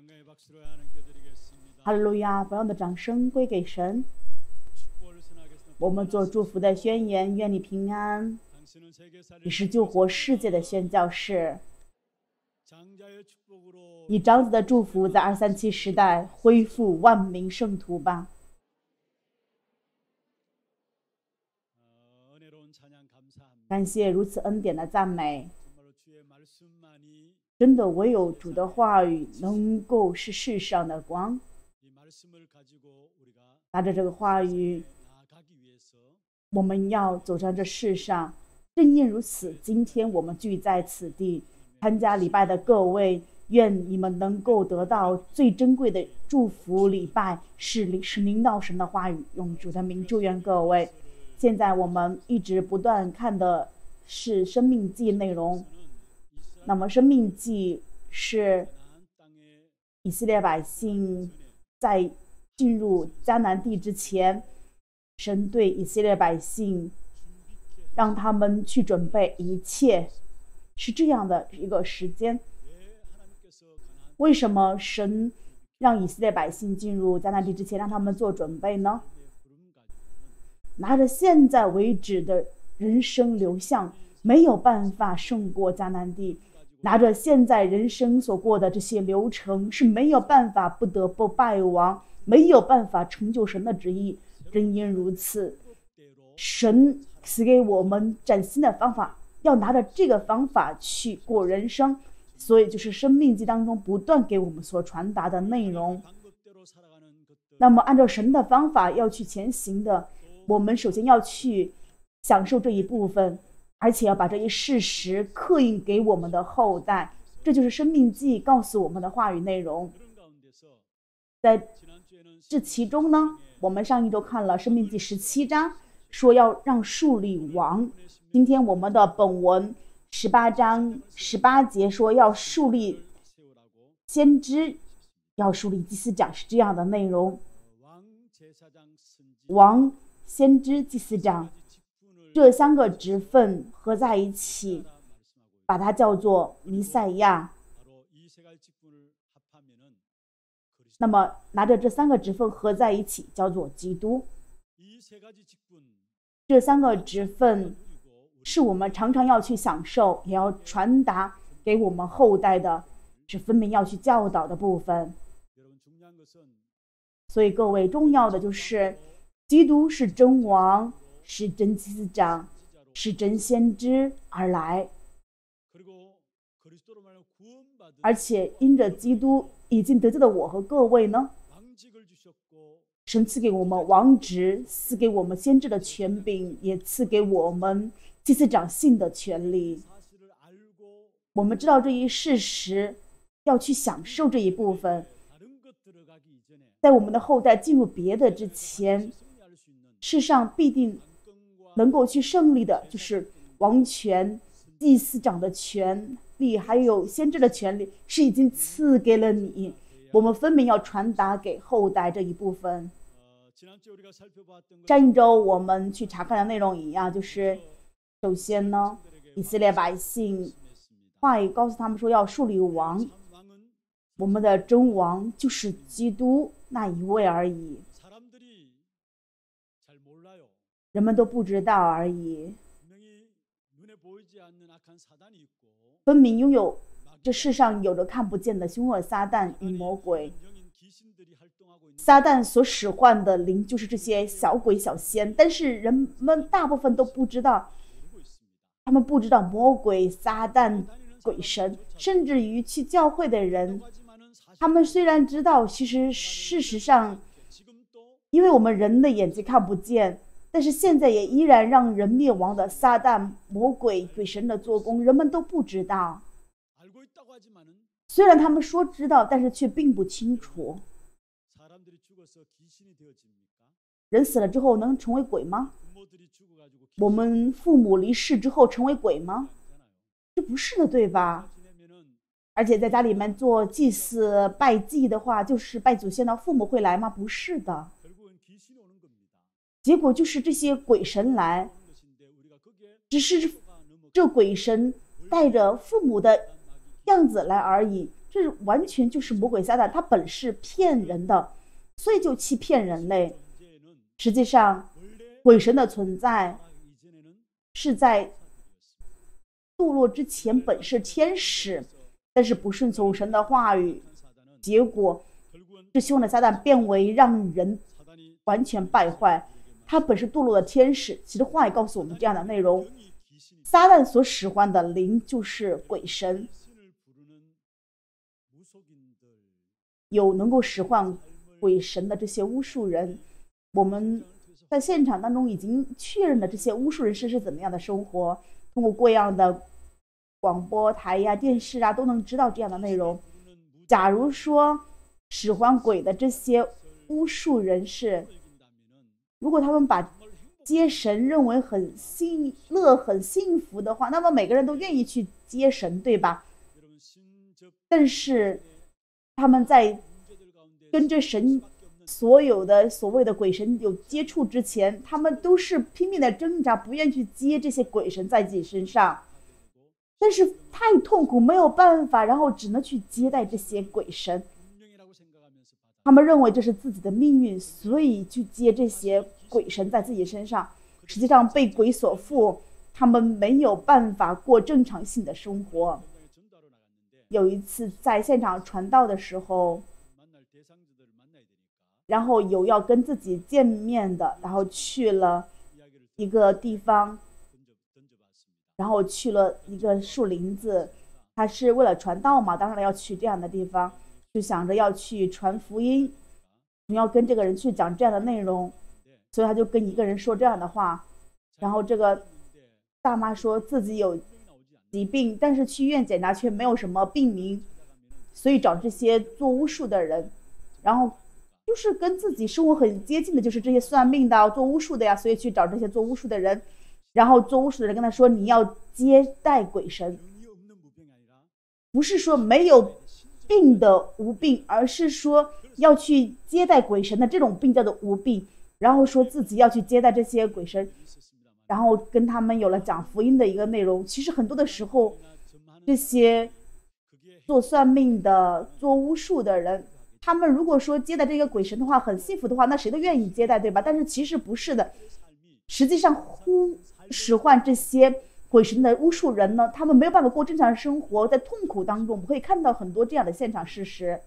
哈利路亚！不让的掌声归给神。我们做祝福的宣言，愿你平安。你是救活世界的宣教士，以长子的祝福在237时代恢复万民圣徒吧。感谢如此恩典的赞美。真的，唯有主的话语能够是世上的光。拿着这个话语，我们要走上这世上。正因如此，今天我们聚在此地参加礼拜的各位，愿你们能够得到最珍贵的祝福。礼拜是领导神的话语，用主的名祝愿各位。现在我们一直不断看的是生命记内容。那么生命记是以色列百姓在进入迦南地之前，神对以色列百姓让他们去准备一切，是这样的一个时间。为什么神让以色列百姓进入迦南地之前让他们做准备呢？拿着现在为止的人生流向，没有办法胜过迦南地。拿着现在人生所过的这些流程，是没有办法，不得不败亡，没有办法成就神的旨意。正因如此，神赐给我们崭新的方法，要拿着这个方法去过人生。所以就是生命记当中不断给我们所传达的内容。那么按照神的方法要去前行的，我们首先要去享受这一部分，而且要把这一事实刻印给我们的后代。这就是生命记告诉我们的话语内容。在这其中呢，我们上一周看了生命记17章，说要让树立王。今天我们的本文18章18节说要树立先知，要树立祭司长，是这样的内容。王、先知、祭司长这3个职分合在一起，把它叫做弥赛亚。那么拿着这3个职分合在一起叫做基督。这3个职分是我们常常要去享受，也要传达给我们后代的，是分明要去教导的部分。所以各位，重要的就是基督是真王，是真祭司长，是真先知而来，而且因着基督已经得救的我和各位呢，神赐给我们王职，赐给我们先知的权柄，也赐给我们祭司长信的权利。我们知道这一事实，要去享受这一部分。在我们的后代进入别的之前，世上必定能够去胜利的就是王权、祭司长的权利，还有先知的权利，是已经赐给了你。我们分明要传达给后代这一部分。上一周我们去查看的内容一样，就是首先呢，以色列百姓话语告诉他们说要树立王，我们的真王就是基督那一位而已，人们都不知道而已。分明拥有这世上有着看不见的凶恶撒旦与魔鬼。撒旦所使唤的灵就是这些小鬼小仙，但是人们大部分都不知道，他们不知道魔鬼、撒旦、鬼神，甚至于去教会的人，他们虽然知道，其实事实上，因为我们人的眼睛看不见，但是现在也依然让人灭亡的撒旦、魔鬼、鬼神的做工，人们都不知道。虽然他们说知道，但是却并不清楚。人死了之后能成为鬼吗？我们父母离世之后成为鬼吗？这不是的，对吧？而且在家里面做祭祀拜祭的话，就是拜祖先的，父母会来吗？不是的。结果就是这些鬼神来，只是这鬼神带着父母的样子来而已。 这完全就是魔鬼撒旦，他本是骗人的，所以就欺骗人类。实际上，鬼神的存在是在堕落之前本是天使，但是不顺从神的话语，结果这凶的撒旦变为让人完全败坏。他本是堕落的天使，其实话也告诉我们这样的内容：撒旦所使唤的灵就是鬼神，有能够使唤鬼神的这些巫术人。我们在现场当中已经确认了这些巫术人士是怎么样的生活，通过各样的广播台呀、电视啊，都能知道这样的内容。假如说使唤鬼的这些巫术人士，如果他们把接神认为很乐、很幸福的话，那么每个人都愿意去接神，对吧？但是他们在跟着神所有的所谓的鬼神有接触之前，他们都是拼命的挣扎，不愿去接这些鬼神在自己身上，但是太痛苦，没有办法，然后只能去接待这些鬼神。他们认为这是自己的命运，所以去接这些鬼神在自己身上。实际上被鬼所附，他们没有办法过正常性的生活。有一次在现场传道的时候，然后有要跟自己见面的，然后去了一个地方，然后去了一个树林子，他是为了传道嘛，当然要去这样的地方，就想着要去传福音，要跟这个人去讲这样的内容，所以他就跟一个人说这样的话。然后这个大妈说自己有疾病，但是去医院检查却没有什么病名，所以找这些做巫术的人，然后就是跟自己生活很接近的，就是这些算命的、做巫术的呀，所以去找这些做巫术的人。然后做巫术的人跟他说：“你要接待鬼神，不是说没有病的无病，而是说要去接待鬼神的这种病叫做无病。”然后说自己要去接待这些鬼神，然后跟他们有了讲福音的一个内容。其实很多的时候，这些做算命的、做巫术的人，他们如果说接待这个鬼神的话，很幸福的话，那谁都愿意接待，对吧？但是其实不是的，实际上使唤这些鬼神的巫术人呢，他们没有办法过正常的生活，在痛苦当中，我们可以看到很多这样的现场事实。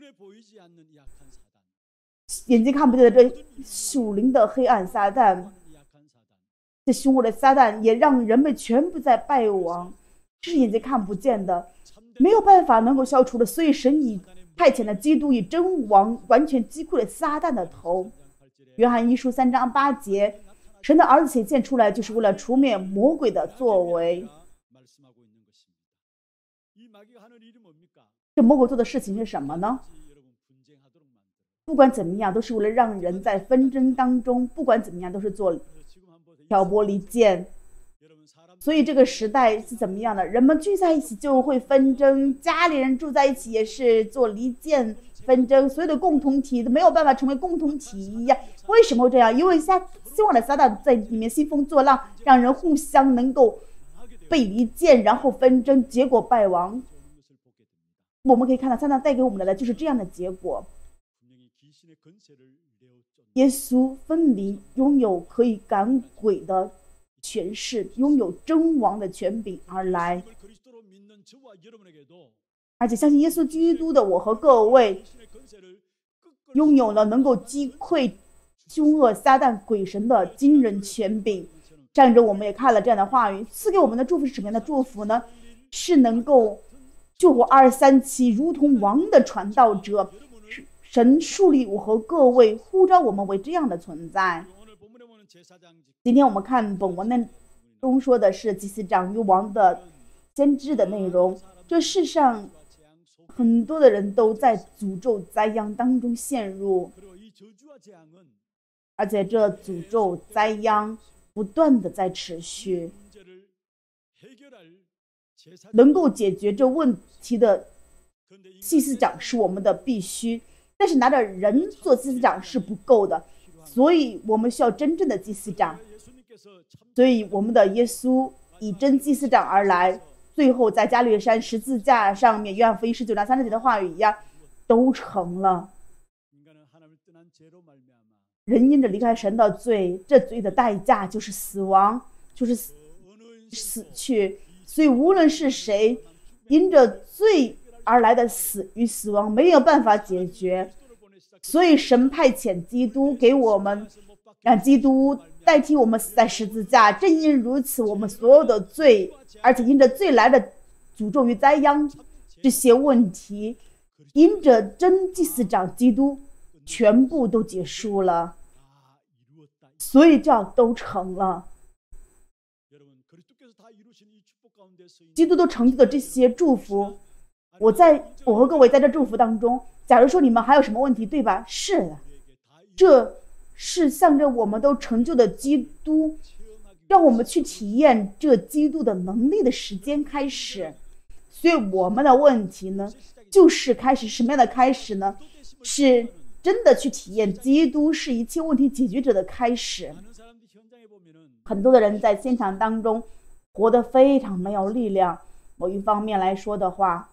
眼睛看不见的这属灵的黑暗撒旦，这凶恶的撒旦也让人们全部在败亡，这是眼睛看不见的，没有办法能够消除的。所以神以派遣了基督，以真王完全击溃了撒旦的头。约翰一书3章8节，神的儿子显现出来，就是为了除灭魔鬼的作为。这魔鬼做的事情是什么呢？不管怎么样，都是为了让人在纷争当中，不管怎么样，都是做挑拨离间。所以这个时代是怎么样的？人们聚在一起就会纷争，家里人住在一起也是做离间纷争，所有的共同体都没有办法成为共同体一样。为什么会这样？因为希望的撒旦在里面兴风作浪，让人互相能够被离间，然后纷争，结果败亡。我们可以看到撒旦带给我们的就是这样的结果。耶稣分明拥有可以赶鬼的权势，拥有真王的权柄而来，而且相信耶稣基督的我和各位拥有了能够击溃凶恶撒旦鬼神的惊人权柄。上周我们也看了这样的话语，赐给我们的祝福是什么样的祝福呢？是能够救活237如同王的传道者。神树立我和各位，呼召我们为这样的存在。今天我们看本文中说的是祭司长与王的先知的内容。这世上很多的人都在诅咒灾殃当中陷入，而且这诅咒灾殃不断的在持续。能够解决这问题的祭司长是我们的必须。但是拿着人做祭司长是不够的，所以我们需要真正的祭司长。所以我们的耶稣以真祭司长而来， 最后在加略山十字架上面，约翰福音19章30节的话语一样，都成了。人因着离开神的罪，这罪的代价就是死亡，就是死去。所以无论是谁，因着罪而来的死与死亡没有办法解决，所以神派遣基督给我们，让基督代替我们死在十字架。正因如此，我们所有的罪，而且因着罪来的诅咒与灾殃这些问题，因着真祭司长基督全部都结束了，所以这样都成了。基督都成就的这些祝福，我和各位在这祝福当中，假如说你们还有什么问题，对吧？是的，这是向着我们都成就的基督，让我们去体验这基督的能力的时间开始。所以我们的问题呢，就是开始什么样的开始呢？是真的去体验基督是一切问题解决者的开始。很多的人在现场当中活得非常没有力量。某一方面来说的话，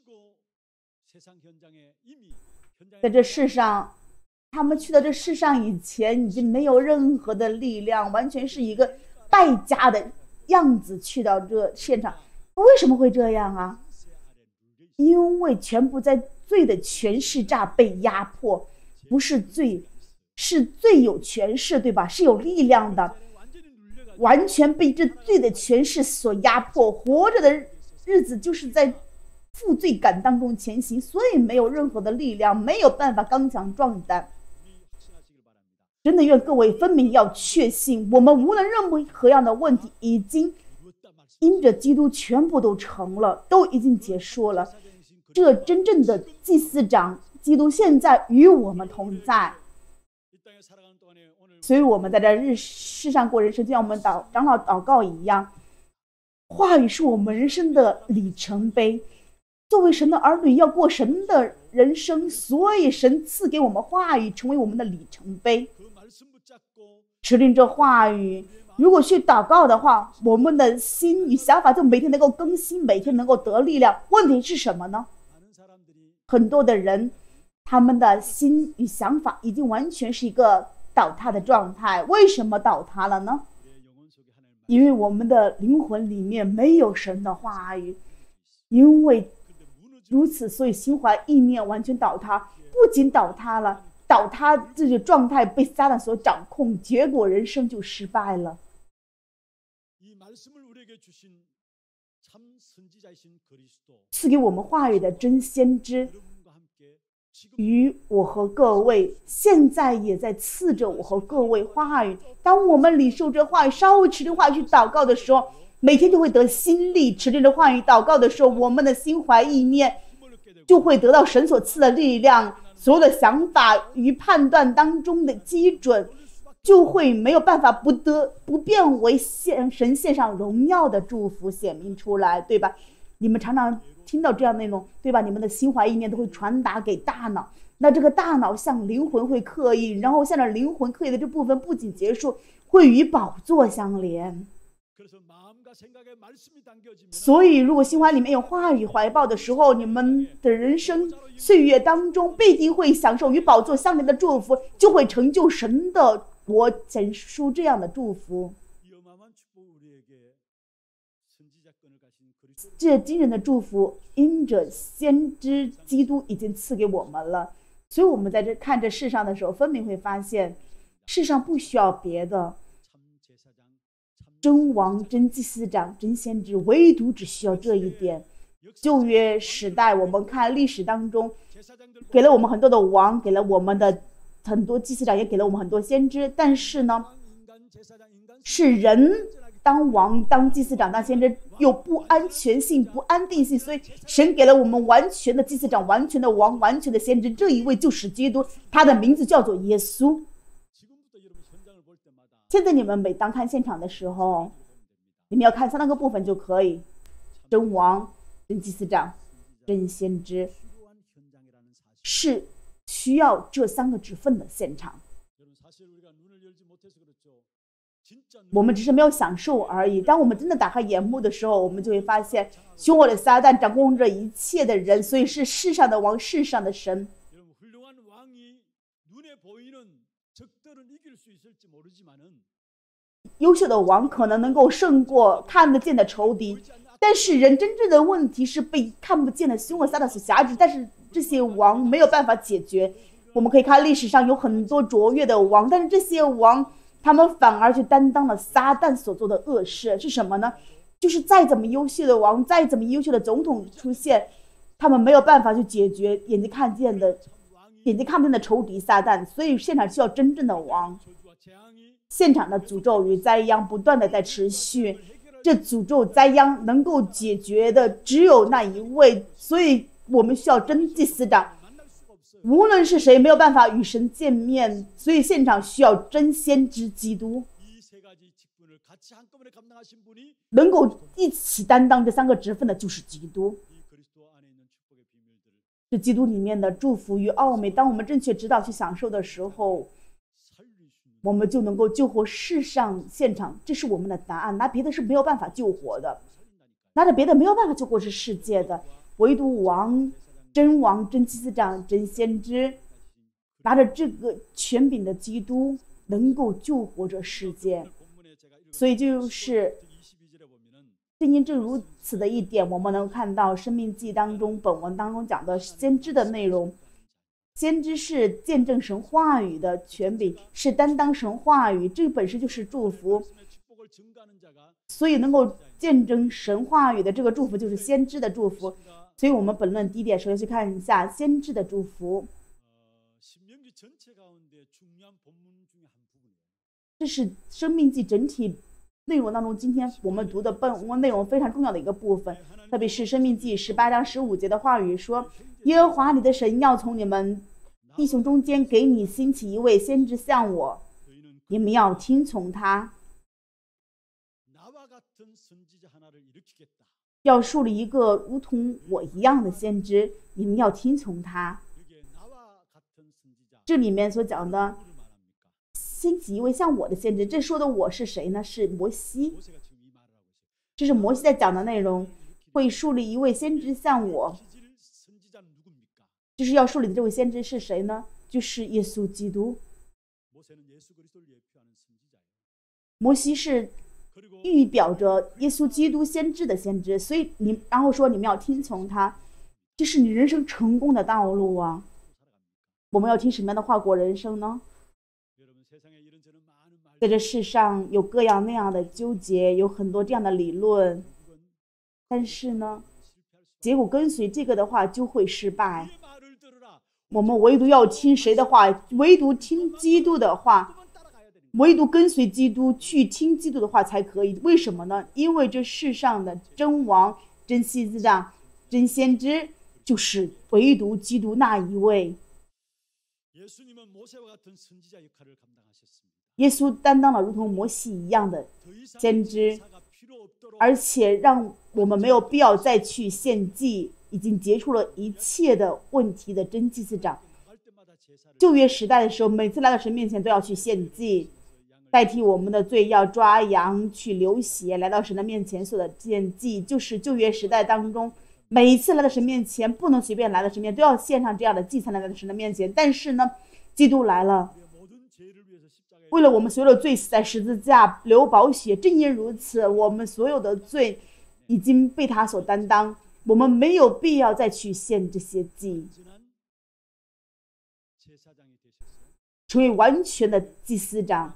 在这世上，他们去到这世上以前，已经没有任何的力量，完全是一个败家的样子去到这现场。为什么会这样啊？因为全部在罪的权势下被压迫，不是罪，是罪有权势，对吧？是有力量的，完全被这罪的权势所压迫，活着的日子就是在负罪感当中前行，所以没有任何的力量，没有办法刚强壮胆。真的愿各位分明要确信，我们无论任何样的问题，已经因着基督全部都成了，都已经结束了。这真正的祭司长基督现在与我们同在，所以我们在这世上过人生，就像我们长老祷告一样，话语是我们人生的里程碑。作为神的儿女，要过神的人生，所以神赐给我们话语，成为我们的里程碑。持定这话语，如果去祷告的话，我们的心与想法就每天能够更新，每天能够得力量。问题是什么呢？很多的人，他们的心与想法已经完全是一个倒塌的状态。为什么倒塌了呢？因为我们的灵魂里面没有神的话语，因为如此，所以心怀意念完全倒塌。不仅倒塌了，倒塌这个状态被撒旦所掌控，结果人生就失败了。赐给我们话语的真先知与我和各位，现在也在赐着我和各位话语。当我们领受这话语，稍微持着话语去祷告的时候，每天就会得心力。持着话语祷告的时候，我们的心怀意念就会得到神所赐的力量，所有的想法与判断当中的基准就会没有办法不变为神献上荣耀的祝福显明出来，对吧？你们常常听到这样内容，对吧？你们的心怀意念都会传达给大脑，那这个大脑向灵魂会刻意，然后向着灵魂刻意的这部分不仅结束，会与宝座相连。所以如果心怀里面有话语怀抱的时候，你们的人生岁月当中必定会享受与宝座相连的祝福，就会成就神的国，显出这样的祝福。这惊人的祝福因着先知基督已经赐给我们了，所以我们在这看这世上的时候，分明会发现世上不需要别的真王、真祭司长、真先知，唯独只需要这一点。旧约时代，我们看历史当中给了我们很多的王，给了我们的很多祭司长，也给了我们很多先知，但是呢，是人当王、当祭司长、当先知有不安全性、不安定性，所以神给了我们完全的祭司长、完全的王、完全的先知，这一位就是基督，他的名字叫做耶稣。现在你们每当看现场的时候，你们要看3个部分就可以：真王、真祭司长、真先知，是需要这3个职分的现场。 我们只是没有享受而已。当我们真的打开眼目的时候，我们就会发现凶恶的撒旦掌控着一切的人，所以是世上的王，世上的神。优秀的王可能能够胜过看得见的仇敌，但是人真正的问题是被看不见的凶恶撒旦所辖制，但是这些王没有办法解决。我们可以看历史上有很多卓越的王，但是这些王他们反而去担当了撒旦所做的恶事。是什么呢？就是再怎么优秀的王，再怎么优秀的总统出现，他们没有办法去解决眼睛看不见的仇敌撒旦，所以现场需要真正的王。现场的诅咒与灾殃不断的在持续，这诅咒灾殃能够解决的只有那一位，所以我们需要真祭司长。无论是谁没有办法与神见面，所以现场需要真先知基督，能够一起担当这3个职分的就是基督。是基督里面的祝福与奥美，当我们正确知道去享受的时候，我们就能够救活世上现场。这是我们的答案，拿别的是没有办法救活的，拿着别的没有办法救活这世界的，唯独王、真祭司长、真先知，拿着这个权柄的基督能够救活这世界。所以就是正因正如此的一点，我们能看到生命记当中本文当中讲的先知的内容。先知是见证神话语的权柄，是担当神话语，这个本身就是祝福。所以能够见证神话语的这个祝福就是先知的祝福。所以我们本论第一点，首先去看一下先知的祝福。这是生命记整体内容当中今天我们读的本文内容非常重要的一个部分，特别是生命记18章15节的话语说，耶和华你的神要从你们弟兄中间给你兴起一位先知像我，你们要听从他，要树立一个如同我一样的先知，你们要听从他。这里面所讲的兴起一位像我的先知，这说的我是谁呢？是摩西。这是摩西在讲的内容，会树立一位先知像我，就是要树立的这位先知是谁呢？就是耶稣基督。摩西是预表着耶稣基督先知的先知，所以然后说你们要听从他，这是你人生成功的道路啊。我们要听什么样的话过人生呢？在这世上有各样那样的纠结，有很多这样的理论，但是呢，结果跟随这个的话就会失败。我们唯独要听谁的话？唯独听基督的话，唯独跟随基督去听基督的话才可以。为什么呢？因为这世上的真王、真祭司长、真先知就是唯独基督那一位。耶稣担当了如同摩西一样的先知，而且让我们没有必要再去献祭，已经结束了一切的问题的真祭司长。旧约时代的时候，每次来到神面前都要去献祭，代替我们的罪，要抓羊去流血，来到神的面前所的献祭，就是旧约时代当中每一次来到神面前不能随便来到神面前，都要献上这样的祭才能来到神的面前。但是呢，基督来了，为了我们所有的罪死在十字架流宝血，正因如此，我们所有的罪已经被他所担当，我们没有必要再去献这些祭，成为完全的祭司长，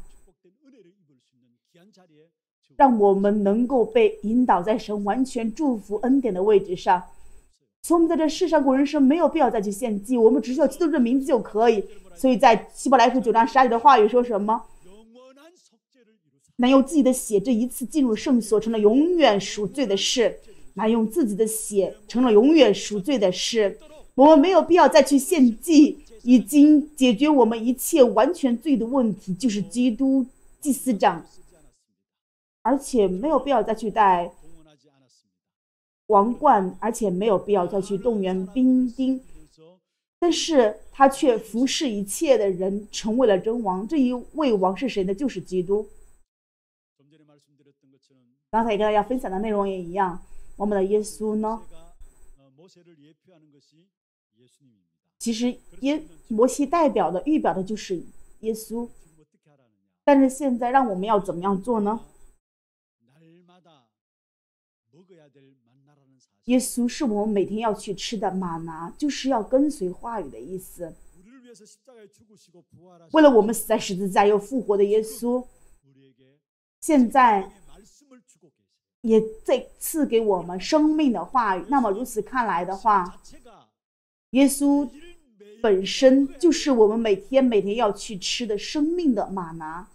让我们能够被引导在神完全祝福恩典的位置上。所以我们在这世上过人生没有必要再去献祭，我们只需要基督的名字就可以。所以在希伯来书9章12节的话语说什么？乃用自己的血这一次进入圣所，成了永远赎罪的事。乃用自己的血成了永远赎罪的事。我们没有必要再去献祭，已经解决我们一切完全罪的问题，就是基督祭司长，而且没有必要再去戴王冠，而且没有必要再去动员兵丁，但是他却服侍一切的人，成为了真王。这一位王是谁呢？就是基督。 刚才跟大家分享的内容也一样，我们的耶稣呢，其实摩西预表的就是耶稣。但是现在让我们要怎么样做呢？耶稣是我们每天要去吃的玛拿，就是要跟随话语的意思。为了我们死在十字架又复活的耶稣，现在也再赐给我们生命的话语。那么如此看来的话，耶稣本身就是我们每天要去吃的生命的玛拿，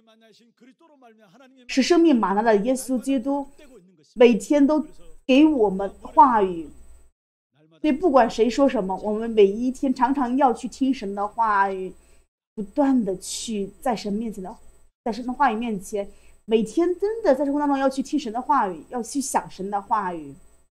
是生命玛拿的耶稣基督，每天都给我们话语。所以不管谁说什么，我们每一天常常要去听神的话语，不断的去在神的话语面前，每天真的在生活当中要去听神的话语，要去想神的话语。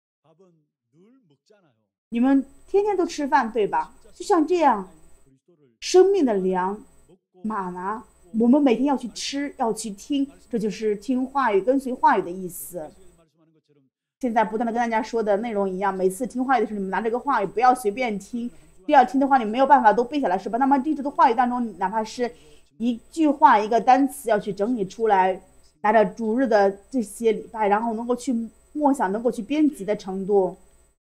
你们天天都吃饭对吧？就像这样，生命的粮玛拿，我们每天要去吃，要去听，这就是听话语、跟随话语的意思。现在不断的跟大家说的内容一样，每次听话语的时候，你们拿这个话语不要随便听，要听的话，你没有办法都背下来，是吧？那么这个话语当中，哪怕是一句话、一个单词，要去整理出来，拿着主日的这些礼拜，然后能够去默想，能够去编辑的程度。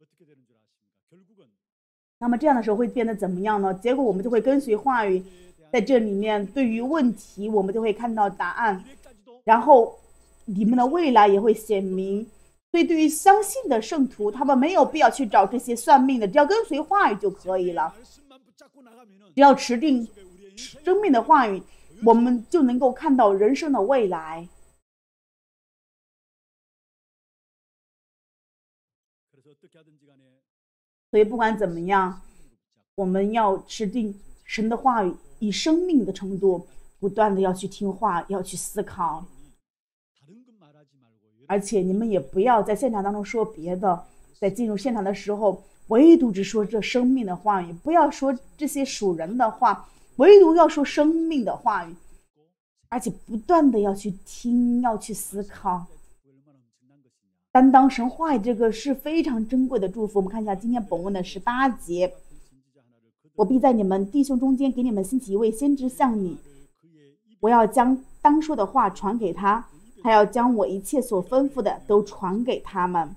那么这样的时候会变得怎么样呢？结果我们就会跟随话语，在这里面对于问题，我们就会看到答案，然后你们的未来也会显明。所以对于相信的圣徒，他们没有必要去找这些算命的，只要跟随话语就可以了。只要持定生命的话语，我们就能够看到人生的未来。所以不管怎么样，我们要持定神的话语，以生命的程度不断的要去听话，要去思考。而且你们也不要在现场当中说别的，在进入现场的时候，唯独只说这生命的话语，不要说这些属人的话，唯独要说生命的话语，而且不断的要去听，要去思考。担当神话语，这个是非常珍贵的祝福。我们看一下今天本文的18节，我必在你们弟兄中间给你们兴起一位先知像你，我要将当说的话传给他，他要将我一切所吩咐的都传给他们。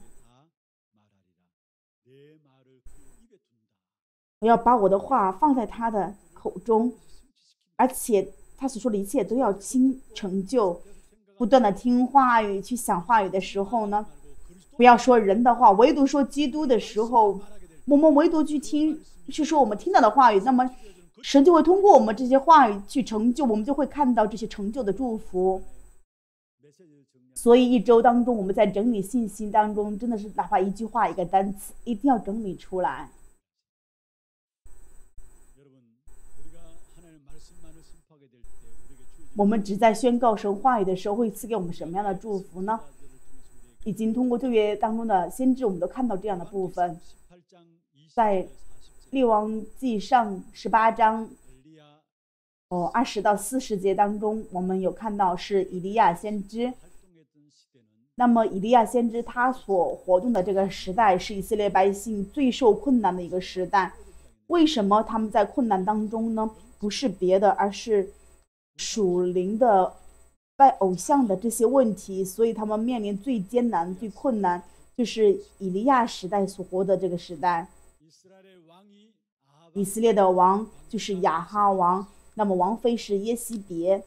我要把我的话放在他的口中，而且他所说的一切都要亲成就。不断的听话语，去想话语的时候呢，不要说人的话，唯独说基督的时候，我们唯独去听，去说我们听到的话语，那么神就会通过我们这些话语去成就，我们就会看到这些成就的祝福。所以一周当中，我们在整理信息当中，真的是哪怕一句话、一个单词，一定要整理出来。我们只在宣告神话语的时候，会赐给我们什么样的祝福呢？已经通过旧约当中的先知，我们都看到这样的部分。在列王纪上18章20到40节当中，我们有看到是以利亚先知。那么以利亚先知他所活动的这个时代，是以色列百姓最受困难的一个时代。为什么他们在困难当中呢？不是别的，而是属灵的拜偶像的这些问题，所以他们面临最艰难、最困难，就是以利亚时代所活的这个时代。以色列的王就是亚哈王，那么王妃是耶西别。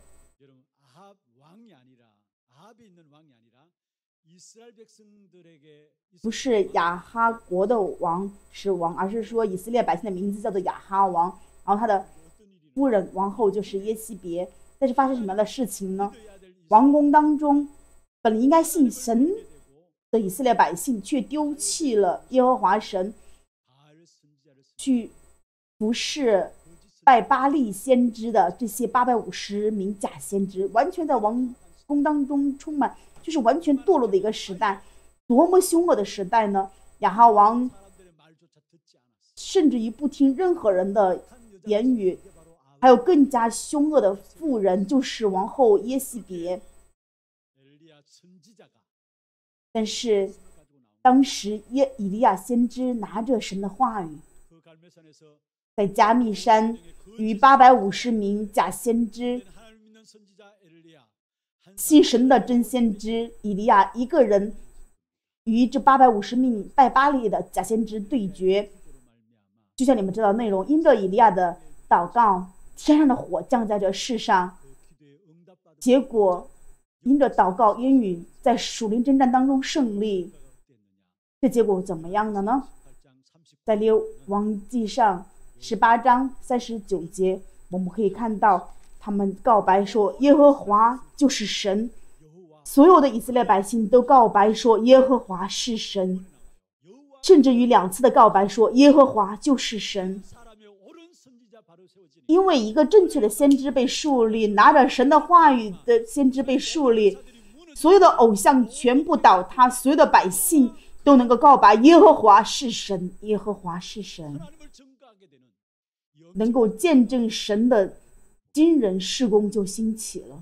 不是亚哈国的王是王，而是说以色列百姓的名字叫做亚哈王，然后他的夫人王后就是耶西别。但是发生什么样的事情呢？王宫当中本应该信神的以色列百姓，却丢弃了耶和华神，去服侍拜巴力先知的这些850名假先知，完全在王宫当中充满，就是完全堕落的一个时代。多么凶恶的时代呢？亚哈王甚至于不听任何人的言语，还有更加凶恶的妇人，就是王后耶西别。 但是当时以利亚先知拿着神的话语，在加密山与850名假先知、信神的真先知以利亚一个人与这850名拜巴力的假先知对决。就像你们知道内容，因着以利亚的祷告，天上的火降在这世上，结果因着祷告应允，在属灵征战当中胜利。这结果怎么样的呢？在列王记上18章39节，我们可以看到他们告白说耶和华就是神，所有的以色列百姓都告白说耶和华是神，甚至于2次的告白说耶和华就是神。因为一个正确的先知被树立，拿着神的话语的先知被树立，所有的偶像全部倒塌，所有的百姓都能够告白耶和华是神，耶和华是神，能够见证神的惊人事工就兴起了。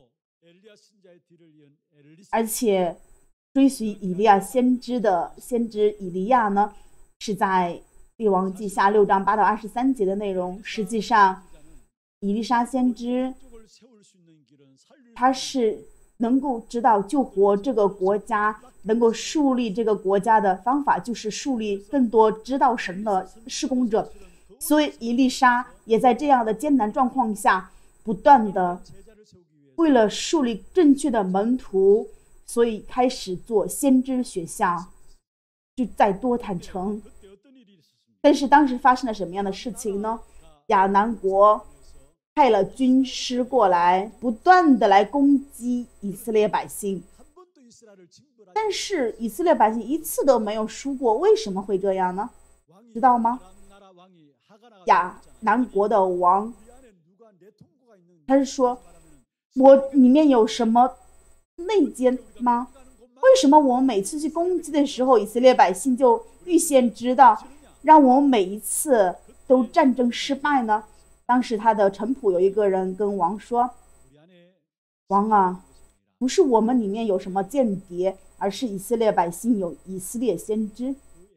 而且追随以利亚先知的先知以利亚呢，是在列王记下6章8到23节的内容。实际上以利沙先知他是能够知道救活这个国家，能够树立这个国家的方法就是树立更多知道神的事工者。所以以利沙也在这样的艰难状况下不断的为了树立正确的门徒，所以开始做先知学校，就在多坦城。但是当时发生了什么样的事情呢？亚南国派了军师过来，不断的来攻击以色列百姓，但是以色列百姓一次都没有输过。为什么会这样呢？知道吗？亚南国的王他是说，我里面有什么内奸吗？为什么我们每次去攻击的时候，以色列百姓就预先知道，让我们每一次都战争失败呢？当时他的臣仆有一个人跟王说，王啊，不是我们里面有什么间谍，而是以色列百姓有以色列先知。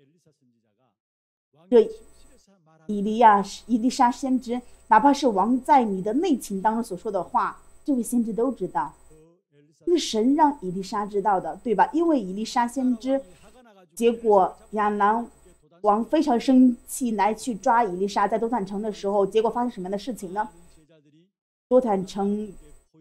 这以利沙先知，哪怕是王在你的内情当中所说的话，这位先知都知道，是神让以利沙知道的，对吧？因为以利沙先知，结果亚南王非常生气，来去抓以利沙。在多坦城的时候，结果发生什么样的事情呢？多坦城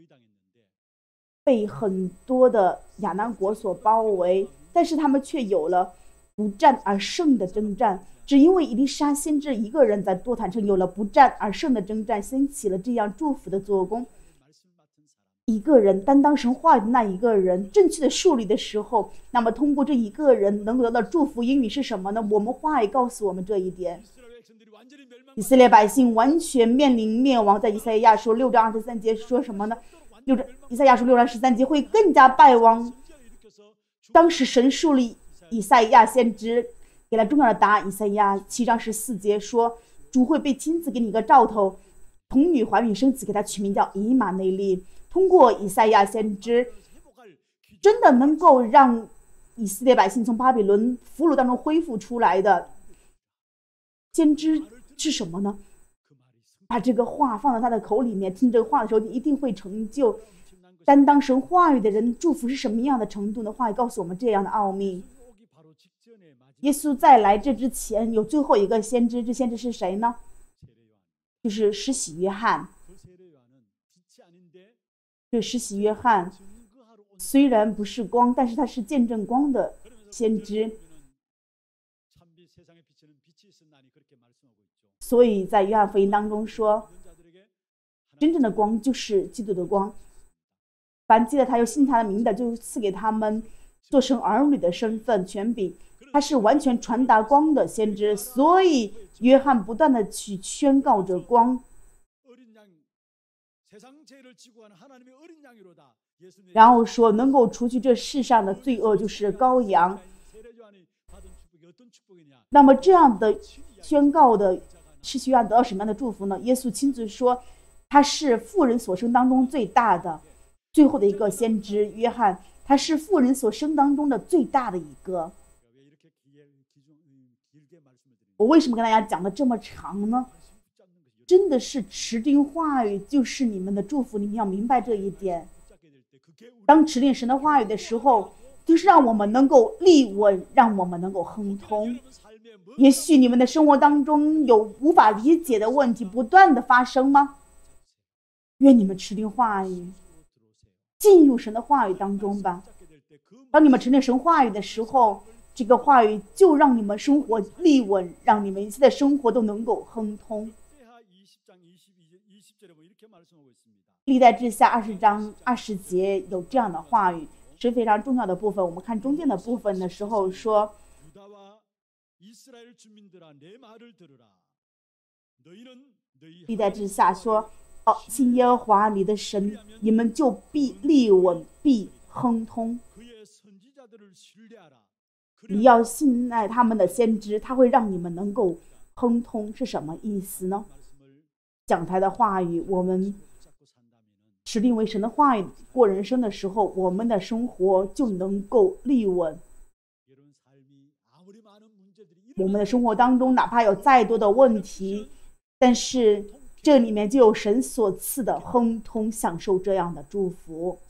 被很多的亚南国所包围，但是他们却有了不战而胜的征战。只因为以利沙先知一个人在多坦城有了不战而胜的征战，兴起了这样祝福的做工。一个人担当神话语的那一个人正确的树立的时候，那么通过这一个人能够得到祝福，英语是什么呢？我们话语告诉我们这一点。以色列百姓完全面临灭亡，在以赛亚书6章23节说什么呢？以赛亚书6章13节会更加败亡。当时神树立以赛亚先知，给了重要的答案。以赛亚7章14节说，主会被亲自给你一个兆头，童女怀孕生子，给他取名叫以马内利。通过以赛亚先知，真的能够让以色列百姓从巴比伦俘虏当中恢复出来的先知是什么呢？把这个话放到他的口里面，听这个话的时候一定会成就。担当神话语的人祝福是什么样的程度呢？话语告诉我们这样的奥秘。耶稣在来这之前有最后一个先知，这先知是谁呢？就是施洗约翰。这施洗约翰虽然不是光，但是他是见证光的先知。所以在约翰福音当中说，真正的光就是基督的光，凡记得他又信他的名的，就赐给他们做成儿女的身份权柄。他是完全传达光的先知，所以约翰不断的去宣告着光。然后说，能够除去这世上的罪恶就是羔羊。那么这样的宣告的施洗约翰得到什么样的祝福呢？耶稣亲自说，他是妇人所生当中最大的最后的一个先知约翰， 他是妇人所生当中的最大的一个。我为什么跟大家讲的这么长呢？真的是持定话语就是你们的祝福，你们要明白这一点。当持定神的话语的时候，就是让我们能够立稳，让我们能够亨通。也许你们的生活当中有无法理解的问题不断的发生吗？愿你们持定话语，进入神的话语当中吧。当你们持定神话语的时候，这个话语就让你们生活立稳，让你们一切的生活都能够亨通。历代志下20章20节有这样的话语，是非常重要的部分。我们看中间的部分的时候说，历代志下说，信耶和华你的神，你们就必立稳，必亨通。你要信赖他们的先知，他会让你们能够亨通。是什么意思呢？讲台的话语，我们持定为神的话语过人生的时候，我们的生活就能够立稳。我们的生活当中哪怕有再多的问题，但是这里面就有神所赐的亨通，享受这样的祝福。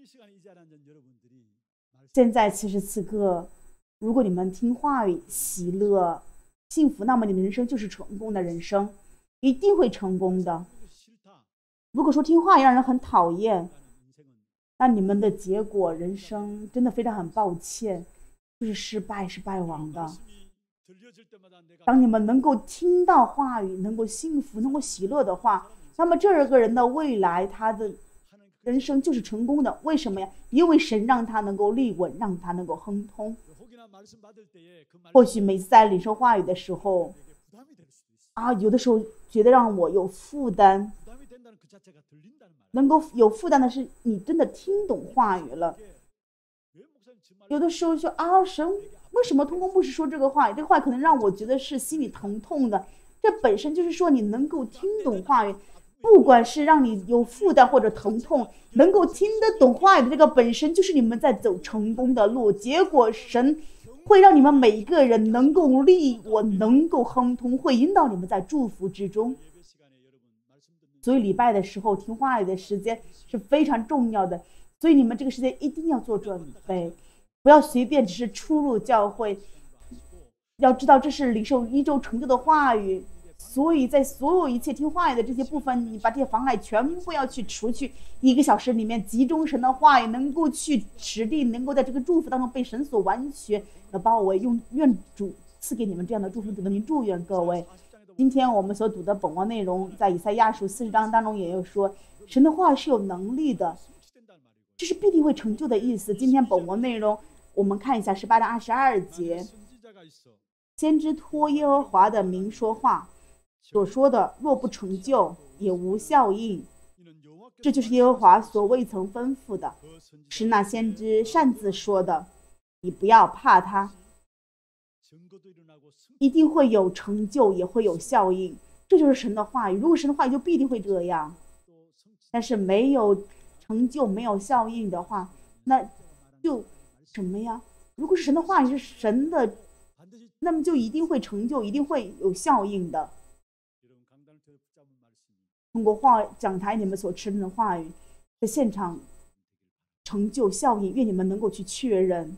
现在此时此刻，如果你们听话语喜乐幸福，那么你们人生就是成功的人生，一定会成功的。如果说听话语让人很讨厌，那你们的结果人生真的非常很抱歉，就是失败是败亡的。当你们能够听到话语，能够幸福，能够喜乐的话，那么这个人的未来，他的人生就是成功的。为什么呀？因为神让他能够立稳，让他能够亨通。或许每次在领受话语的时候有的时候觉得让我有负担，能够有负担的是你真的听懂话语了。有的时候说神为什么通过牧师说这个话语，这个话可能让我觉得是心里疼痛的。这本身就是说你能够听懂话语，不管是让你有负担或者疼痛，能够听得懂话语的这个本身就是你们在走成功的路。结果神会让你们每一个人能够立稳，能够亨通，会引导你们在祝福之中。所以礼拜的时候听话语的时间是非常重要的，所以你们这个时间一定要做准备，不要随便只是出入教会，要知道这是领受一周成就的话语。所以在所有一切听话语的这些部分，你把这些妨碍全部要去除去。1个小时里面集中神的话语，能够去持定，能够在这个祝福当中被神所完全的包围。愿主赐给你们这样的祝福，得您祝愿各位。今天我们所读的本文内容，在以赛亚书40章当中也有说，神的话是有能力的，这是必定会成就的意思。今天本文内容我们看一下18章22节，先知托耶和华的名说话，所说的若不成就，也无效应。这就是耶和华所未曾吩咐的，是那先知擅自说的。你不要怕他，一定会有成就，也会有效应。这就是神的话语。如果神的话语就必定会这样，但是没有成就，没有效应的话，那就什么呀？如果是神的话语是神的，那么就一定会成就，一定会有效应的。通过讲台你们所持的话语，在现场成就效应，愿你们能够去确认，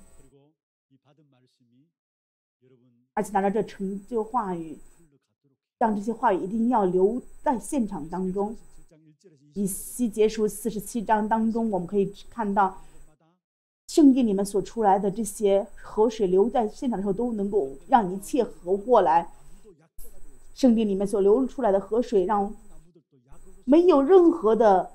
而且拿着这成就话语，让这些话语一定要留在现场当中。以西结书47章当中，我们可以看到圣殿里面所出来的这些河水流在现场的时候，都能够让一切活过来。圣殿里面所流出来的河水，让没有任何的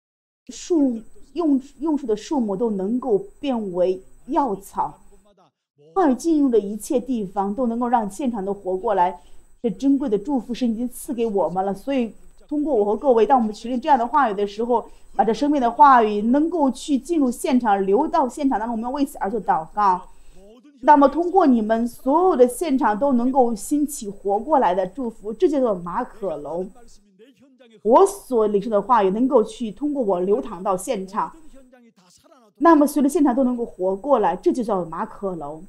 用处的树木都能够变为药草。话语进入的一切地方，都能够让现场都活过来。这珍贵的祝福是已经赐给我们了，所以通过我和各位，当我们学习这样的话语的时候，把这生命的话语能够去进入现场，流到现场当中，我们要为此而做祷告。那么通过你们所有的现场都能够兴起活过来的祝福，这叫做马可龙。我所领受的话语能够去通过我流淌到现场， 那么所有的现场都能够活过来，这就叫马可楼。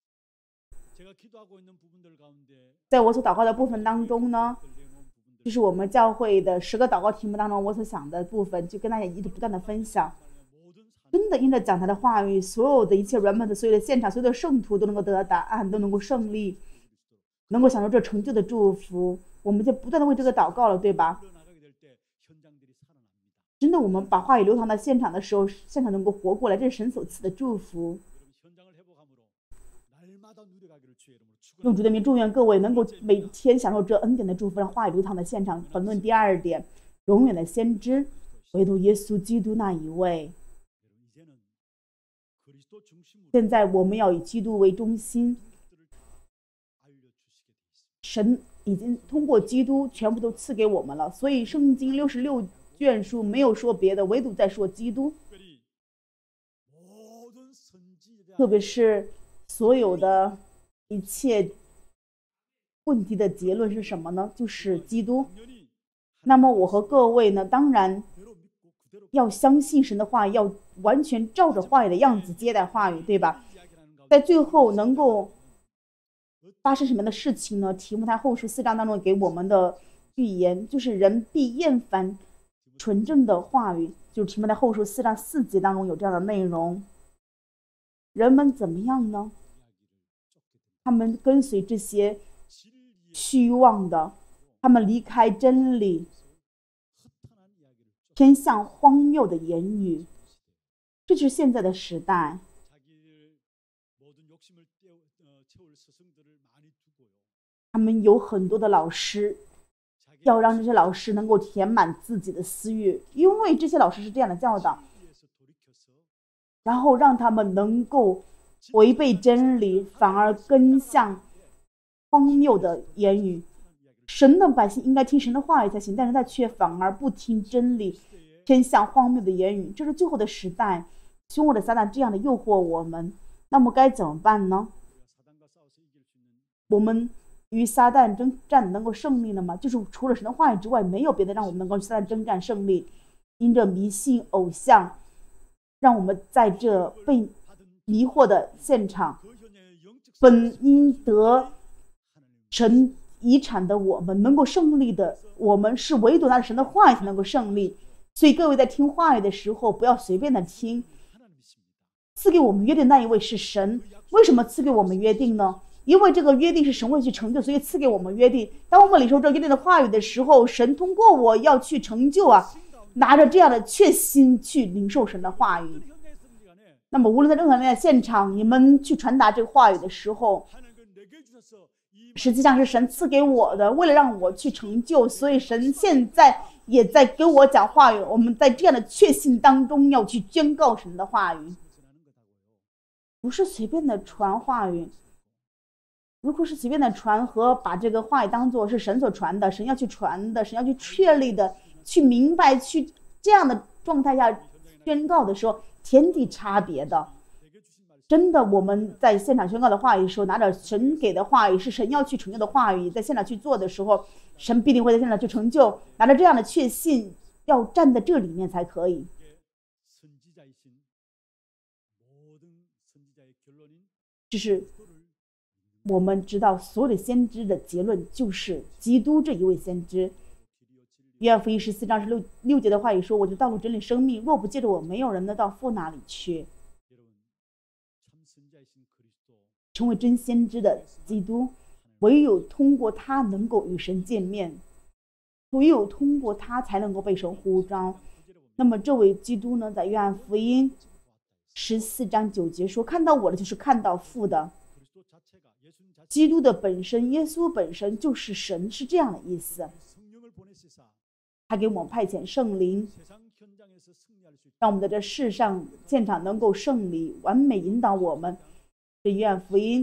在我所祷告的部分当中呢，就是我们教会的10个祷告题目当中，我所想的部分，就跟大家一直不断的分享。真的因着讲台的话语，所有的一切软本的所有的现场，所有的圣徒都能够得到答案，都能够胜利，能够享受这成就的祝福。我们就不断的为这个祷告了，对吧？真的，我们把话语流淌到现场的时候，现场能够活过来，这是神所赐的祝福。用主的名祝愿各位能够每天享受这恩典的祝福，让话语流淌的现场。本论第2点，永远的先知，唯独耶稣基督那一位。现在我们要以基督为中心，神已经通过基督全部都赐给我们了，所以圣经66卷书没有说别的，唯独在说基督。特别是所有的一切问题的结论是什么呢？就是基督。那么我和各位呢，当然要相信神的话，要完全照着话语的样子接待话语，对吧？在最后能够发生什么样的事情呢？提摩太后书4章当中给我们的预言，就是人必厌烦纯正的话语，就是提摩太后书4章4节当中有这样的内容。人们怎么样呢？他们跟随这些虚妄的，他们离开真理，偏向荒谬的言语。这就是现在的时代。他们有很多的老师，要让这些老师能够填满自己的私欲，因为这些老师是这样的教导，然后让他们能够违背真理，反而跟向荒谬的言语。神的百姓应该听神的话语才行，但是他却反而不听真理，偏向荒谬的言语。这是最后的时代，凶恶的撒旦这样的诱惑我们，那么该怎么办呢？我们与撒旦征战能够胜利了吗？就是除了神的话语之外，没有别的让我们能够与撒旦征战胜利。因着迷信偶像，让我们在这被迷惑的现场，本应得神遗产的我们，能够胜利的我们，是唯独拿着神的话语才能够胜利。所以各位在听话语的时候，不要随便的听。赐给我们约定那一位是神。为什么赐给我们约定呢？因为这个约定是神会去成就，所以赐给我们约定。当我们领受这约定的话语的时候，神通过我要去成就啊，拿着这样的确心去领受神的话语。那么无论在任何人的现场，你们去传达这个话语的时候，实际上是神赐给我的，为了让我去成就，所以神现在也在跟我讲话语。我们在这样的确信当中要去宣告神的话语，不是随便的传话语。如果是随便的传和把这个话语当作是神所传的，神要去传的，神要去确立的，去明白，去这样的状态下宣告的时候，天地差别的。真的，我们在现场宣告的话语的时候，拿着神给的话语，是神要去成就的话语，在现场去做的时候，神必定会在现场去成就。拿着这样的确信，要站在这里面才可以。就是我们知道所有的先知的结论就是基督这一位先知。约翰福音14章6节的话语说：“我的道路真理生命，若不借着我，没有人能到父那里去。”成为真先知的基督，唯有通过他能够与神见面，唯有通过他才能够被神呼召。那么这位基督呢，在约翰福音14章9节说：“看到我的，就是看到父的。”基督的本身，耶稣本身就是神，是这样的意思。他给我们派遣圣灵，让我们在这世上现场能够胜利，完美引导我们。这约翰福音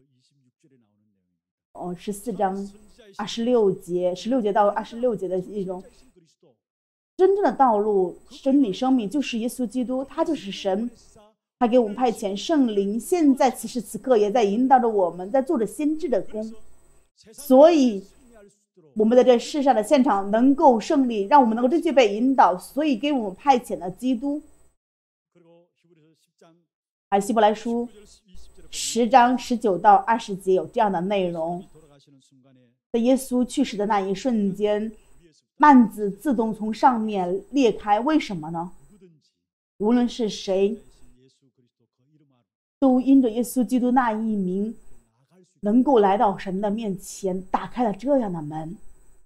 14章26节，16节到26节的一种真正的道路、真理、生命，就是耶稣基督，他就是神。他给我们派遣圣灵，现在此时此刻也在引导着我们，在做着先知的工。所以我们在这世上的现场能够胜利，让我们能够正确被引导，所以给我们派遣了基督。 希伯来书10章19到20节有这样的内容：在耶稣去世的那一瞬间，幔子自动从上面裂开。为什么呢？无论是谁，都因着耶稣基督那一名，能够来到神的面前，打开了这样的门。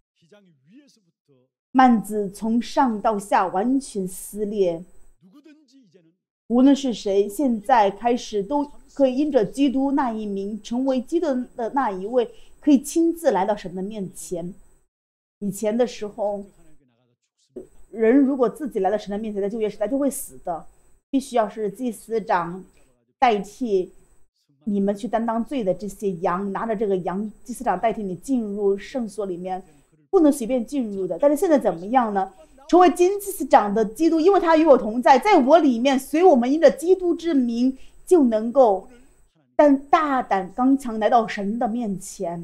幔子从上到下完全撕裂，无论是谁，现在开始都可以因着基督那一名，成为基督的那一位，可以亲自来到神的面前。以前的时候，人如果自己来到神的面前，在旧约时代就会死的，必须要是祭司长代替你们去担当罪的这些羊，拿着这个羊，祭司长代替你进入圣所里面，不能随便进入的。但是现在怎么样呢？成为祭司长的基督，因为他与我同在，在我里面，所以我们因着基督之名就能够大胆刚强来到神的面前。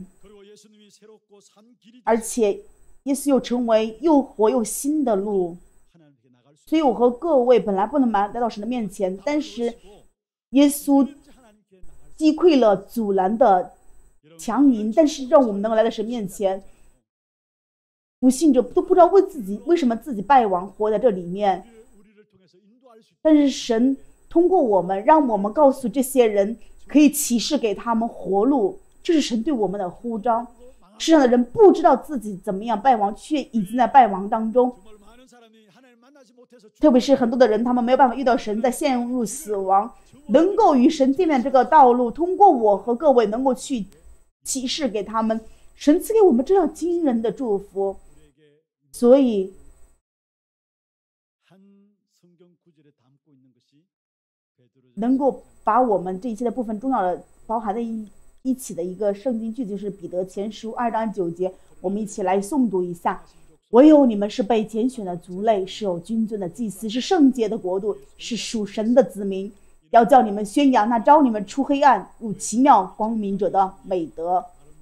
而且耶稣又成为又活又新的路，所以我和各位本来不能来到神的面前，但是耶稣击溃了阻拦的强引，但是让我们能够来到神面前。不信者都不知道为什么自己败亡，活在这里面。但是神通过我们，让我们告诉这些人，可以启示给他们活路，这是神对我们的呼召。世上的人不知道自己怎么样败亡，却已经在败亡当中。特别是很多的人，他们没有办法遇到神，在陷入死亡，能够与神见面这个道路，通过我和各位能够去启示给他们。神赐给我们这样惊人的祝福，所以能够把我们这一切的部分重要的包含在一起的一个圣经句子，就是彼得前书2章9节，我们一起来诵读一下。唯有你们是被拣选的族类，是有君尊的祭司，是圣洁的国度，是属神的子民，要叫你们宣扬那召你们出黑暗入奇妙光明者的美德。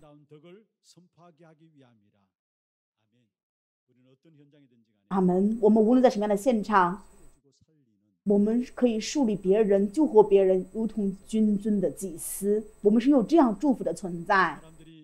阿门。我们无论在什么样的现场，我们可以树立别人，救活别人，如同君尊的祭司。我们是有这样祝福的存在。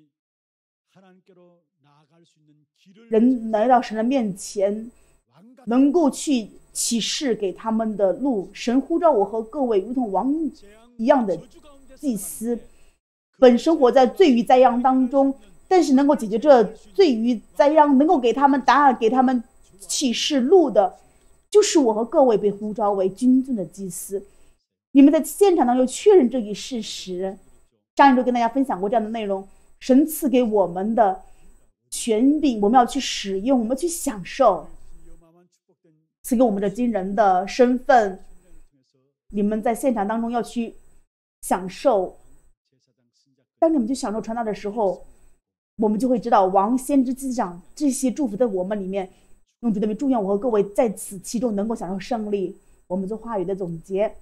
人来到神的面前，能够去启示给他们的路。神呼召我和各位如同王一样的祭司，本生活在罪与灾殃当中，但是能够解决这罪与灾殃，能够给他们答案，给他们启示路的，就是我和各位被呼召为君尊的祭司。你们在现场当中确认这一事实。上一周跟大家分享过这样的内容，神赐给我们的权柄，我们要去使用，我们去享受，赐给我们的惊人的身份。你们在现场当中要去享受。当你们去享受传道的时候，我们就会知道王、先知、祭司长这些祝福在我们里面，用主的名祝愿我和各位在此其中能够享受胜利。我们做话语的总结，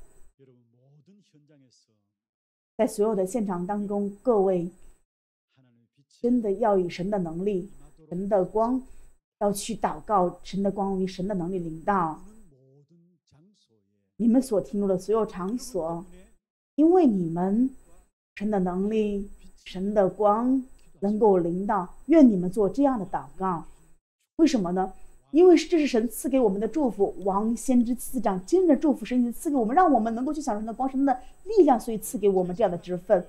在所有的现场当中，各位真的要以神的能力、神的光，要去祷告，神的光与神的能力临到你们所停留的所有场所，因为你们神的能力、神的光能够临到。愿你们做这样的祷告。为什么呢？因为这是神赐给我们的祝福，王、先知、祭司长真的祝福，神已经赐给我们，让我们能够去享受神的光、神的力量，所以赐给我们这样的职分。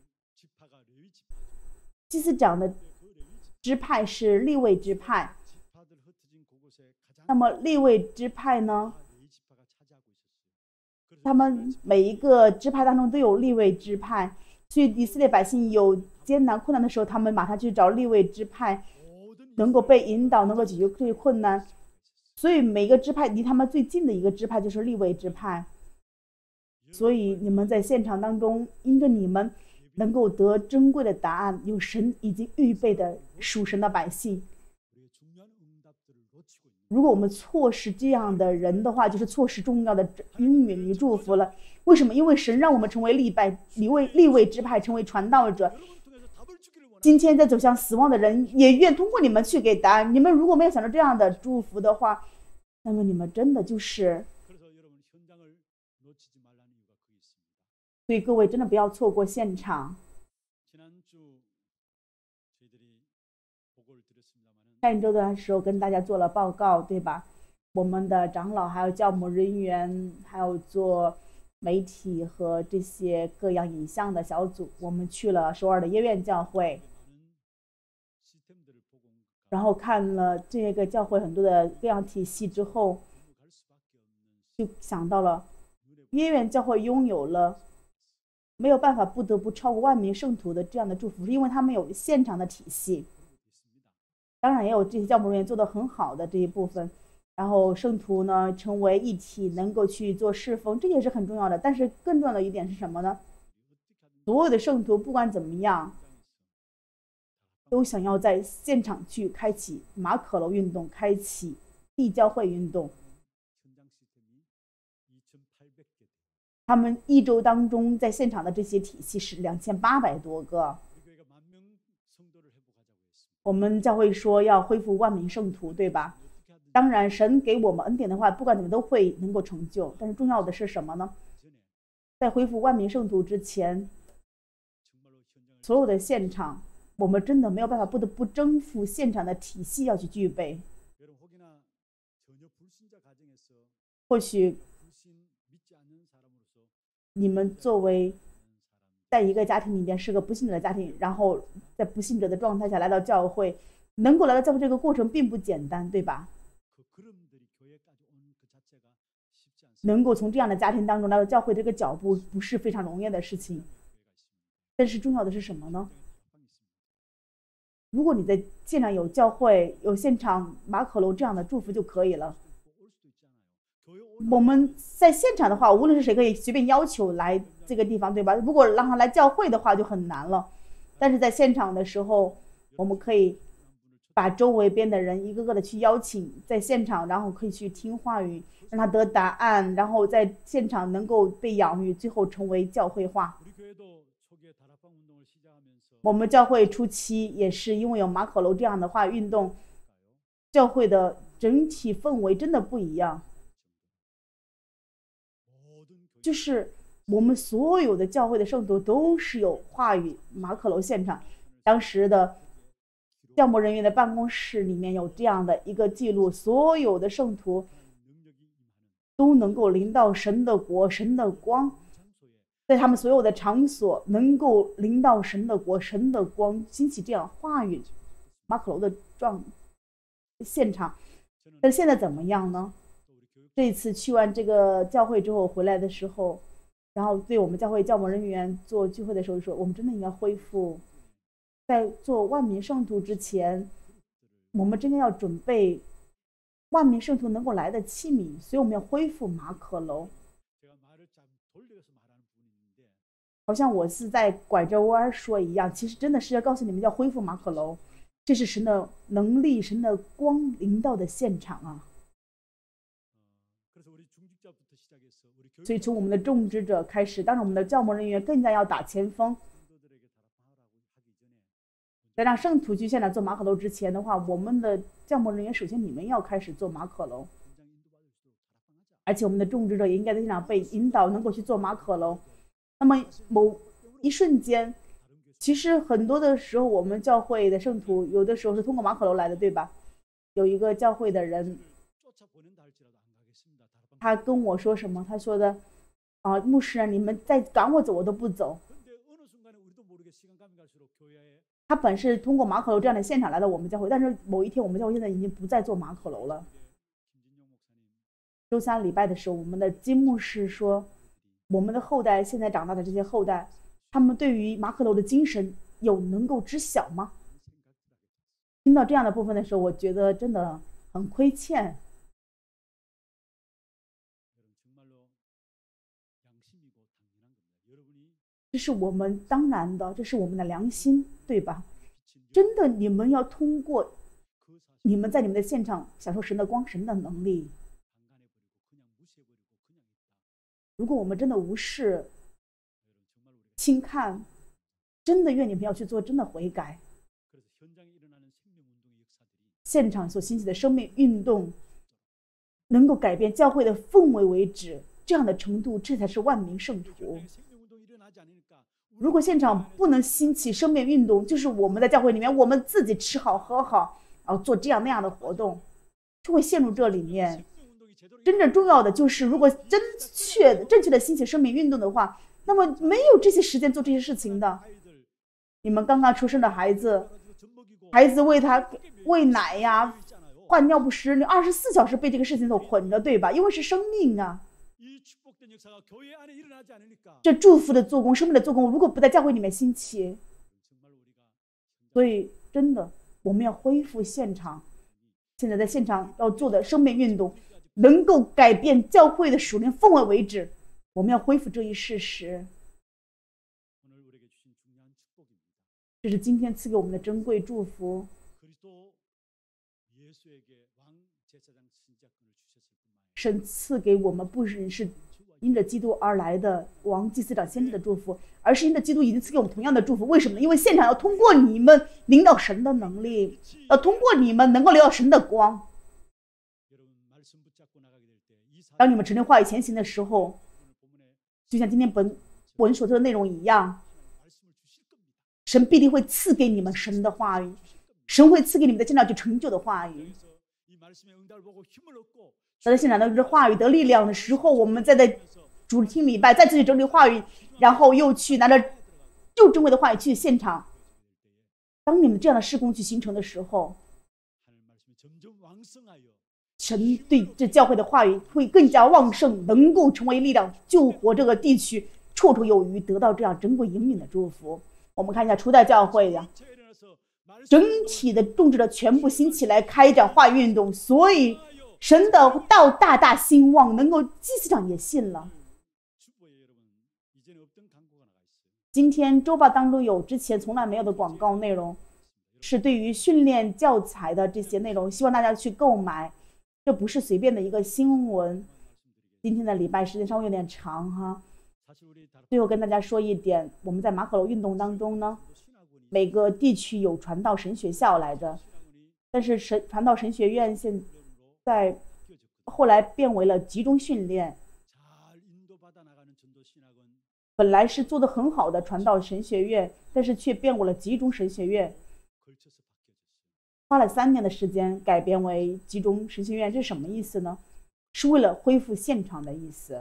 祭司长的支派是利未支派，那么利未支派呢，他们每一个支派当中都有利未支派，所以以色列百姓有艰难困难的时候，他们马上去找利未支派，能够被引导，能够解决这些困难。所以每个支派离他们最近的一个支派就是利未支派。所以你们在现场当中，因着你们能够得珍贵的答案，有神已经预备的属神的百姓。如果我们错失这样的人的话，就是错失重要的应允与祝福了。为什么？因为神让我们成为利未支派，成为传道者。今天在走向死亡的人，也愿通过你们去给答案。你们如果没有想到这样的祝福的话，那么你们真的就是所以各位真的不要错过现场。上一周的时候跟大家做了报告，对吧？我们的长老还有教牧人员，还有做媒体和这些各样影像的小组，我们去了首尔的耶院教会，然后看了这个教会很多的各样体系之后，就想到了耶院教会拥有了没有办法不得不超过万名圣徒的这样的祝福，是因为他们有现场的体系，当然也有这些教牧人员做得很好的这一部分，然后圣徒呢成为一体，能够去做侍奉，这也是很重要的。但是更重要的一点是什么呢？所有的圣徒不管怎么样，都想要在现场去开启马可楼运动，开启地教会运动。他们一周当中在现场的这些体系是2800多个。我们教会说要恢复万名圣徒，对吧？当然神给我们恩典的话，不管怎么都会能够成就。但是重要的是什么呢？在恢复万名圣徒之前，所有的现场我们真的没有办法不得不征服现场的体系要去具备。或许你们作为在一个家庭里面是个不信者的家庭，然后在不信者的状态下来到教会，能够来到教会这个过程并不简单，对吧？能够从这样的家庭当中来到教会这个脚步不是非常容易的事情。但是重要的是什么呢？如果你在现场有教会有现场马可楼这样的祝福就可以了。我们在现场的话，无论是谁可以随便要求来这个地方，对吧？如果让他来教会的话就很难了。但是在现场的时候，我们可以把周围边的人一个个的去邀请在现场，然后可以去听话语，让他得答案，然后在现场能够被养育，最后成为教会化。我们教会初期也是因为有马可楼这样的话运动，教会的整体氛围真的不一样。就是我们所有的教会的圣徒都是有话语马可楼现场。当时的教牧人员的办公室里面有这样的一个记录，所有的圣徒都能够临到神的国，神的光在他们所有的场所能够临到神的国，神的光兴起，这样话语马可楼的现场。但是现在怎么样呢？这一次去完这个教会之后回来的时候，然后对我们教会教牧人员做聚会的时候说，我们真的应该恢复在做万民圣徒之前，我们真的要准备万民圣徒能够来的器皿，所以我们要恢复马可楼。好像我是在拐着弯说一样，其实真的是要告诉你们要恢复马可楼，这是神的能力，神的光临到的现场啊。所以从我们的种植者开始，当然我们的教牧人员更加要打前锋。在让圣徒去现场做马可楼之前的话，我们的教牧人员首先你们要开始做马可楼，而且我们的种植者也应该在现场被引导，能够去做马可楼。那么某一瞬间，其实很多的时候我们教会的圣徒有的时候是通过马可楼来的，对吧？有一个教会的人，他跟我说什么？他说的牧师啊，你们再赶我走我都不走。他本是通过马可楼这样的现场来到我们教会，但是某一天我们教会现在已经不再做马可楼了。周三礼拜的时候，我们的金牧师说，我们的后代现在长大的这些后代，他们对于马可楼的精神有能够知晓吗？听到这样的部分的时候，我觉得真的很亏欠。这是我们当然的，这是我们的良心，对吧？真的，你们要通过你们在你们的现场享受神的光，神的能力。如果我们真的无视、轻看，真的愿你们要去做真的悔改。现场所兴起的生命运动能够改变教会的氛围为止，这样的程度，这才是万民圣徒。 如果现场不能兴起生命运动，就是我们在教会里面，我们自己吃好喝好，然后做这样那样的活动，就会陷入这里面。真正重要的就是，如果正确的兴起生命运动的话，那么没有这些时间做这些事情的。你们刚刚出生的孩子喂他喂奶呀，换尿不湿，你24小时被这个事情所捆着，对吧？因为是生命啊。这祝福的做工，生命的做工，如果不在教会里面兴起，所以真的我们要恢复现场。现在在现场要做的生命运动，能够改变教会的属灵氛围为止，我们要恢复这一事实。这是今天赐给我们的珍贵祝福。神赐给我们不只是因着基督而来的王、祭司长、先知的祝福，而是因着基督已经赐给我们同样的祝福。为什么呢？因为现场要通过你们领导神的能力，要通过你们能够领导神的光。当你们承认话语前行的时候，就像今天本所说的内容一样，神必定会赐给你们神的话语，神会赐给你们在现场去成就的话语。在现场的话语得力量的时候，我们在主日听礼拜，再次去整理话语，然后又去拿着又珍贵的话语去现场。当你们这样的事工去形成的时候，神对这教会的话语会更加旺盛，能够成为力量，救活这个地区，绰绰有余，得到这样珍贵引领的祝福。我们看一下初代教会呀，整体的众志的全部兴起来开展话语运动，所以神的道大大兴旺，能够祭司长也信了。今天周报当中有之前从来没有的广告内容，是对于训练教材的这些内容，希望大家去购买。这不是随便的一个新闻。今天的礼拜时间稍微有点长哈。最后跟大家说一点，我们在马可楼运动当中呢，每个地区有传道神学校来着，但是传道神学院现在后来变为了集中训练。本来是做得很好的传道神学院，但是却变为了集中神学院。花了3年的时间改编为集中神学院，这是什么意思呢？是为了恢复现场的意思。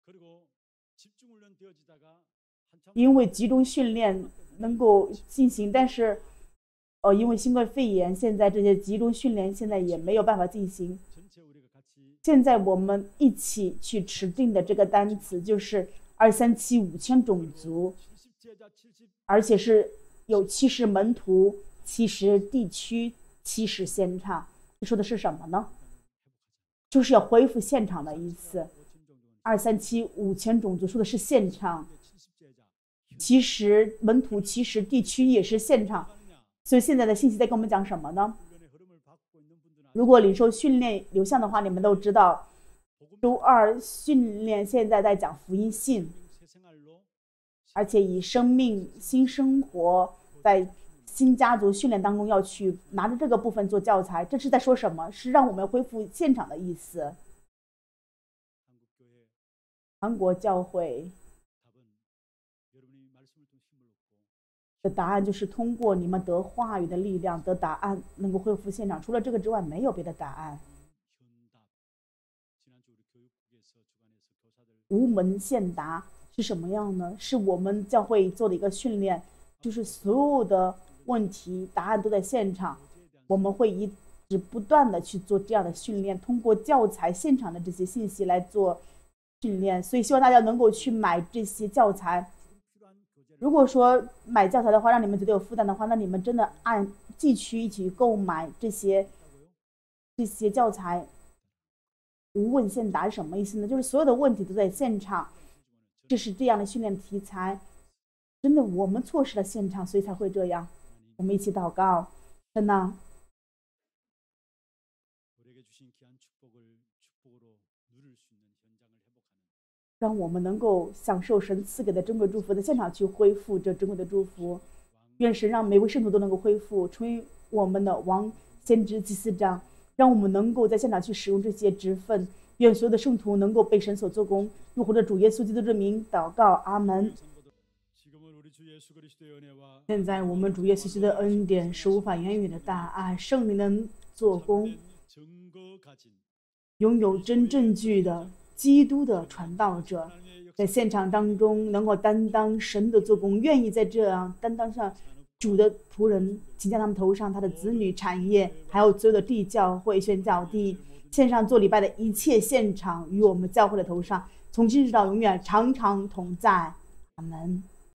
因为集中训练能够进行，但是因为新冠肺炎，现在这些集中训练现在也没有办法进行。现在我们一起去持定的这个单词就是2375000种族，而且是有70门徒、70地区、70现场。这说的是什么呢？就是要恢复现场的意思。2375000种族说的是现场，70门徒、70地区也是现场。所以现在的信息在跟我们讲什么呢？如果领受训练流向的话，你们都知道，周2训练现在在讲福音信，而且以生命新生活在新家族训练当中要去拿着这个部分做教材。这是在说什么？是让我们恢复现场的意思。韩国教会的答案就是通过你们得话语的力量得答案，能够恢复现场。除了这个之外，没有别的答案。无门现答是什么样呢？是我们教会做的一个训练，就是所有的问题答案都在现场。我们会一直不断的去做这样的训练，通过教材现场的这些信息来做训练。所以希望大家能够去买这些教材。如果说买教材的话让你们觉得有负担的话，那你们真的按地区一起购买这些教材。无问现答是什么意思呢？就是所有的问题都在现场，这是这样的训练题材。真的我们错失了现场，所以才会这样。我们一起祷告。神啊，让我们能够享受神赐给的珍贵祝福，在现场去恢复这珍贵的祝福。愿神让每位圣徒都能够恢复，成为我们的王、先知、祭司长，让我们能够在现场去使用这些职分。愿所有的圣徒能够被神所做工，用活着主耶稣基督的名祷告，阿门。 现在我们主耶稣基督的恩典是无法言语的大爱，圣灵的做工，拥有真证据的基督的传道者，在现场当中能够担当神的做工，愿意在这样担当上主的仆人，请在他们头上，他的子女、产业，还有所有的地教会、宣教地，线上做礼拜的一切现场，与我们教会的头上，从今直到永远，常常同在。阿门。